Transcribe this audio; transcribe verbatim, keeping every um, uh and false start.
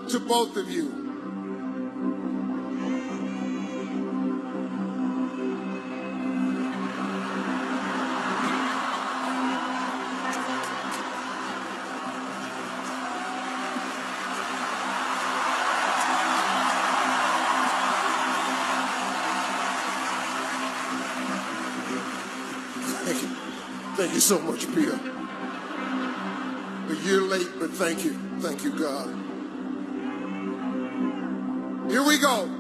to both of you. Thank you. Thank you so much, Pia. A year late, but thank you. Thank you, God. Here we go.